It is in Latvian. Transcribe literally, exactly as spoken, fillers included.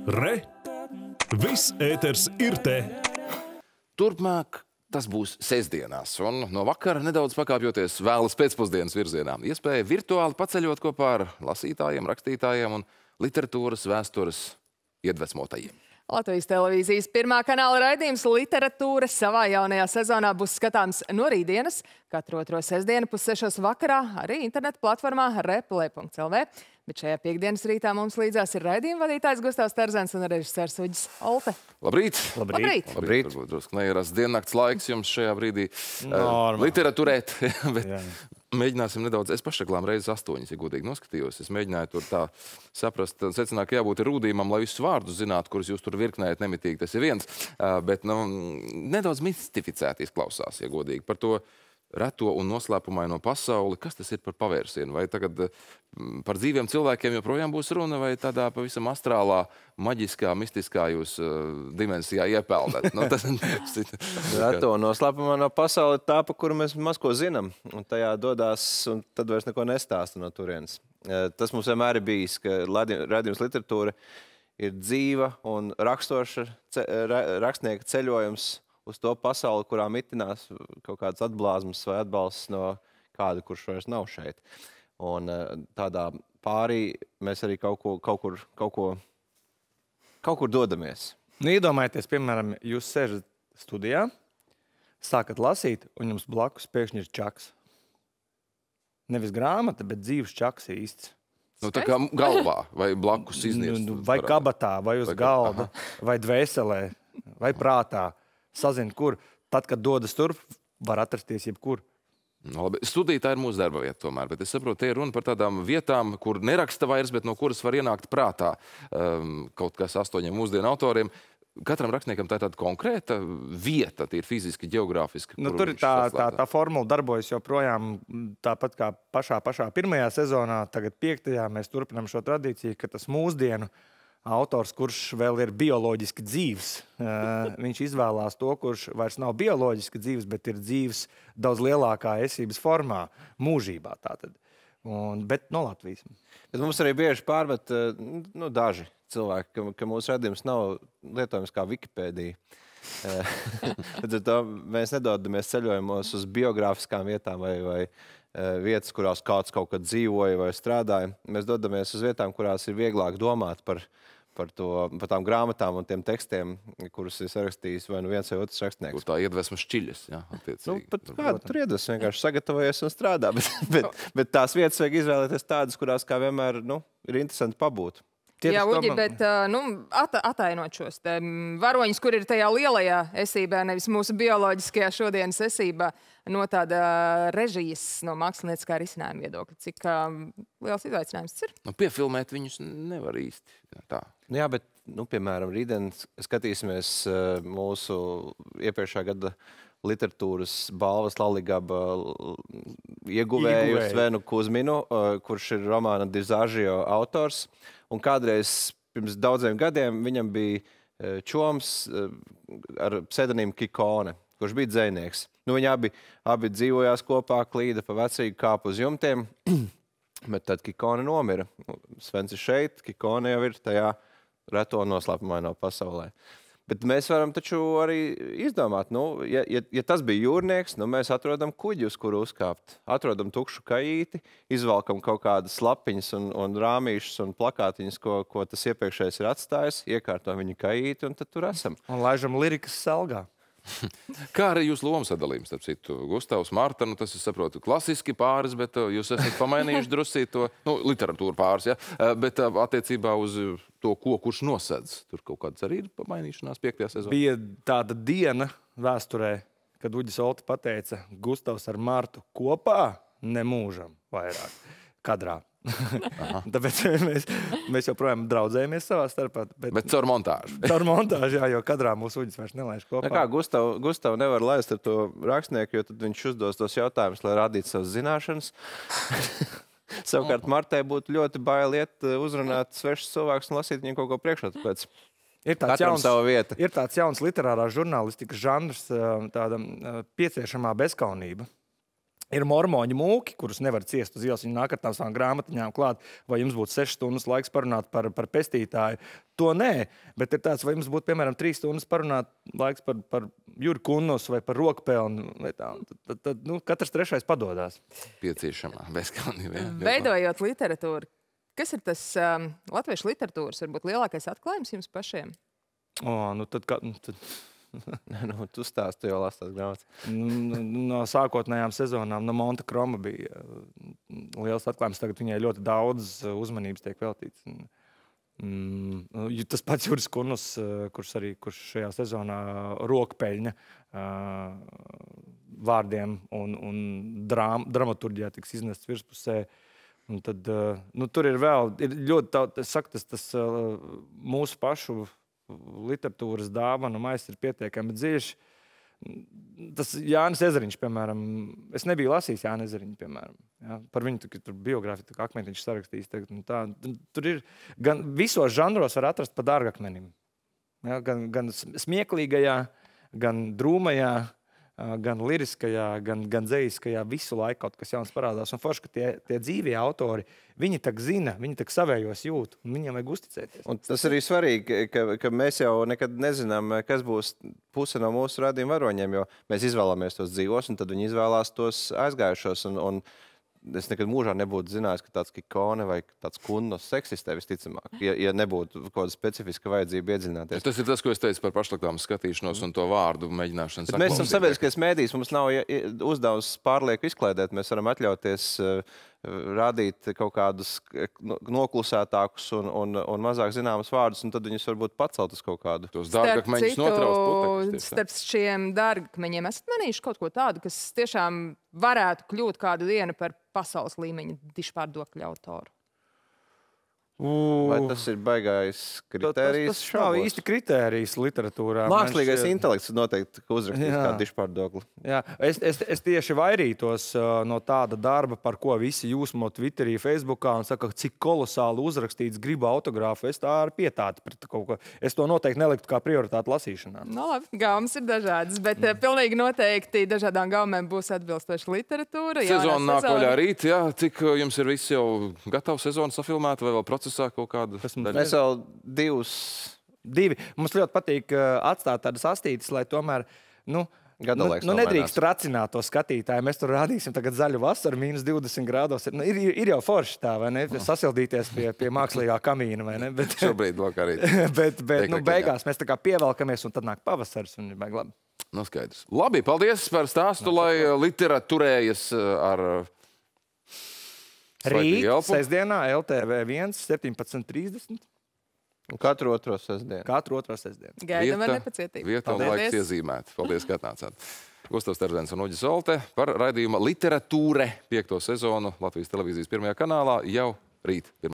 Re! Viss ēters ir te! Turpmāk tas būs sestdienās, un no vakara nedaudz pakāpjoties vēlas pēcpusdienas virzienā. Iespēja virtuāli paceļot kopā ar lasītājiem, rakstītājiem un literatūras vēstures iedvesmotajiem. Latvijas televīzijas pirmā kanāla raidījums Literatūra savā jaunajā sezonā būs skatāms no rītdienas, katru otro sestdienu pussešos vakarā, arī interneta platformā replē punkts el vē. Bet šajā piekdienas rītā mums līdzās ir raidījuma vadītājs Gustavs Terzens un režisērs Uģis Olte. Labrīt! Labrīt! Labrīt! Varbūt drusku neierast diennakts laiks jums šajā brīdī uh, literatūrēt, bet jā. Mēģināsim nedaudz, es pašaklām reizes astoņas, ja godīgi noskatījos. Es mēģināju tur tā saprast, secināju, ka jābūt rūdījumam, lai visus vārdus zinātu, kurus jūs tur virknējat nemitīgi, tas ir viens. Uh, bet, nu, nedaudz mistificēti izklausās, ja godīgi, par to reto un noslēpumaino pasauli. Kas tas ir par pavērsienu? Vai tagad par dzīviem cilvēkiem joprojām būs runa, vai tādā pavisam astrālā, maģiskā, mistiskā jūs uh, dimensijā iepeldat? Nu, tas... Reto un noslēpumaino pasauli tā, pa kuru mēs maz ko zinām. Un tajā dodās, un tad vairs neko nestāsta no turienes. Tas mums vienmēr ir bijis, ka raidījums literatūra ir dzīva un rakstoša ce rakstnieka ceļojums uz to pasauli, kurā mitinās kaut kādas atblāzmas vai atbalsts no kāda, kurš vairs nav šeit. Un tādā pārī mēs arī kaut, ko, kaut, kur, kaut, ko, kaut kur dodamies. Nu, iedomājieties, piemēram, jūs sēžat studijā, sākat lasīt, un jums blakus pēkšņi ir čaks. Nevis grāmata, bet dzīves čaks īsts. Nu, tā kā galvā vai blakus izniest. Nu, vai kabatā, vai uz vai galda, aha. vai dvēselē, vai prātā. Sazina, kur. Tad, kad dodas turp, var atrasties jebkur. No, labi. Studija tā ir mūsu darba vieta tomēr, bet es saprotu, te ir runa par tādām vietām, kur neraksta vairs, bet no kuras var ienākt prātā um, kaut kas astoņiem mūsdienu autoriem. Katram rakstniekam tā ir tāda konkrēta vieta, tie ir fiziski, geogrāfiski. Nu, tur ir tā, tā, tā formula darbojas joprojām tāpat kā pašā, pašā pirmajā sezonā, tagad piektajā mēs turpinām šo tradīciju, ka tas mūsdienu autors, kurš vēl ir bioloģiski dzīvs, viņš izvēlās to, kurš vairs nav bioloģiski dzīvs, bet ir dzīvs daudz lielākā esības formā, mūžībā tātad. Un, bet no Latvijas. Bet mums arī bieži pārmet nu, daži cilvēki, ka, ka mūsu radījums nav lietojams kā Wikipēdija. Mēs nedodamies ceļojumos uz biogrāfiskām vietām vai, vai vietas, kurās kāds kaut kad dzīvoja vai strādāja. Mēs dodamies uz vietām, kurās ir vieglāk domāt par Par, to, par tām grāmatām un tiem tekstiem, kurus ir sarakstījis vai nu viens vai otrs rakstnieks. Kur tā iedvesma šķiļas, jā, attiecīgi. Nu, pat kādu tur iedvesma, vienkārši sagatavojies un strādā, bet, bet, bet tās vietas vajag izvēlēties tādas, kurās kā vienmēr, nu, ir interesanti pabūt. Jā, Uģi, bet nu, at atainot šos te varoņus, kur ir tajā lielajā esībā, nevis mūsu bioloģiskajā šodienas esībā, no tāda režijas, no mākslinieckā risinājuma viedokļa. Cik uh, liels izaicinājums tas ir? Nu, piefilmēt viņus nevar īsti. Tā. Nu, jā, bet, nu, piemēram, rītdien skatīsimies uh, mūsu iepriekšā gada literatūras balvas Laligaba ieguvēju Svenu Kuzminu, uh, kurš ir romāna Dizāžio autors. Un kādreiz pirms daudziem gadiem viņam bija uh, čoms uh, ar pseidonīmu Kikone, kurš bija dzejnieks. Nu, viņi abi, abi dzīvojās kopā, klīda pa vecīgu kāpu uz jumtiem, bet tad Kikone nomira. Svens ir šeit, Kikone jau ir tajā reto noslēpumaino pasaulē. Bet mēs varam taču arī izdomāt, nu, ja, ja, ja tas bija jūrnieks, nu, mēs atrodam kuģi, uz kuru uzkāpt. Atrodam tukšu kajīti, izvalkam kaut kādas lapiņas un, un rāmīšas un plakātiņas, ko, ko tas iepriekšējais ir atstājis, iekārtojam viņu kajīti un tad tur esam. Un laižam lirikas salgā. Kā arī jūs lomu sadalījums, starp citu, Gustavs, Marta, nu tas es saprotu klasiski pāris, bet jūs esat pamainījuši drusīt to, nu, literatūra pāris, ja, bet attiecībā uz to, ko kurš nosedz, tur kaut kāds arī ir pamainīšanās piektajā sezonā. Bija tāda diena vēsturē, kad Uģis Olte pateica, Gustavs ar Martu kopā nemūžam vairāk kadrā. Tāpēc mēs, mēs joprojām draudzējamies savā starpā. Bet, bet caur montāžu. Caur montāžu, jā, jo kadrā mūsu Uģis vairs nelaiž kopā. Kā Gustav, Gustav nevar laist ar to rakstnieku, jo tad viņš uzdos tos jautājumus, lai rādītu savas zināšanas. Savukārt Martai būtu ļoti bail iet uzrunāt svešus cilvēkus un lasīt viņiem kaut ko priekšā, tāpēc ir tāds katram jauns, sava vieta. Ir tāds jauns literārās žurnālistikas žanrs, tāda pieciešamā bezkaunība. Ir mormoņu mūki, kurus nevar ciest uz ielas. Viņi nāk ar tām savām grāmatiņām klāt, vai jums būtu sešas stundas laiks parunāt par, par pestītāju. To nē, bet ir tāds, vai jums būtu, piemēram, trīs stundas parunāt laiks par, par Juri Kunnus vai par rokpelnu. Vai tā. Tad, tad, tad nu, katrs trešais padodās. Pieciešamā, bezkalnība. Veidojot literatūru, kas ir tas um, latviešu literatūras, varbūt lielākais atklājums jums pašiem? O, nu tad... Ka, nu, tad... nu, tu stāsti, tu jau lasi tās grāmatas. No sākotnējām sezonām no Monte Kroma bija liels atklājums. Tagad viņai ļoti daudz uzmanības tiek veltīts. Mm, tas pats Juris Kunnus, kurš arī kurš šajā sezonā rokpeļņa uh, vārdiem un, un drām, dramaturģijā tiks iznests virspusē. Un tad, uh, nu, tur ir vēl ir ļoti daudz, es saku, tas, tas uh, mūsu pašu literatūras dāvanu maists ir pietiekami dziļš. Tas Jānis Ezeriņš, piemēram, es nebiju lasījis Jāni Ezeriņu, piemēram. Ja? Par viņu tur, tur biogrāfiju, tā kā Akmentiņš sarakstījis. Tagad, nu, tā, tur ir gan visos žanros var atrast pa dārgakmenim. Ja? Gan, gan smieklīgajā, gan drūmajā, gan liriskajā, gan, gan dzejiskajā, visu laiku kaut kas jauns parādās. Un forši, ka tie, tie dzīvie autori, viņi tak zina, viņi tak savējos jūt, un viņiem vajag uzticēties. Un tas arī svarīgi, ka, ka mēs jau nekad nezinām, kas būs puse no mūsu rādījuma varoņiem, jo mēs izvēlamies tos dzīvos, un tad viņi izvēlās tos aizgājušos. Un, un es nekad mūžā nebūtu zinājis, ka tāds Kikone vai tāds Kunnus eksistē visticamāk, ja, ja nebūtu kaut kāda specifiska vajadzība iedziļināties. Tas ir tas, ko es teicu par pašreklāmas skatīšanos un to vārdu mēģināšanu. Bet mēs esam sabiedriskais mēdījis, mums nav uzdevums pārlieku izklaidēt, mēs varam atļauties uh, rādīt kaut kādus noklusētākus un, un, un mazāk zināmas vārdus, un tad viņus varbūt pacelt uz kaut kādu. Tos dārgakmeņus notraust putekļus. Starp šiem dārgakmeņiem esat manījuši kaut ko tādu, kas tiešām varētu kļūt kādu dienu par pasaules līmeņa dišpārdokļu autoru? Vai tas ir baigais kritērijs? Tas, tas nav īsti kritērijs literatūrā. Mākslīgais šķiet... intelekts noteikti uzrakstīs kādu dišpārdokli. Jā, es, es, es tieši vairītos uh, no tāda darba, par ko visi jūsmo Twitterī, Facebookā un saka, cik kolosāli uzrakstīts, gribu autogrāfu. Es tā ar pietāti pret kaut ko. Es to noteikti neliktu kā prioritāti lasīšanā. No labi, gaumas ir dažādas, bet mm. pilnīgi noteikti dažādām gaumēm būs atbilstoša literatūra. Sezona nāk vaļā rīt, jā. Cik jums ir viss jau gatavs sezonu safilmēt vai vēl procesā? Kaut kādu mēs vēl divus. Divi. Mums ļoti patīk uh, atstāt tādas astītes, lai tomēr, nu, nu, nu nedrīkst tracināt to skatītāju. Mēs tur rādīsim tagad zaļu vasaru, mīnus divdesmit grādos. Nu, ir, ir jau forši tā, vai ne? Sasildīties pie, pie mākslīgā kamīna, vai ne? Bet, šobrīd vēl kā rīt. bet, bet nu, beigās mēs tā kā pievelkamies un tad nāk pavasaris un ir baigi labi. Nu, skaidrs. Labi, paldies par stāstu, lai literatūrējas ar... Rīt, sestdienā, L T V viens, septiņpadsmit trīsdesmit. Un katru otro sestdienu. Katru otro sestdienu. Gaidām ar nepacietību. Vieta un laiks iezīmēt. Paldies, ka atnācāt. Gustavs Terzens un Uģis Zolte par raidījuma Literatūre piekto sezonu Latvijas televīzijas pirmajā kanālā jau rīt.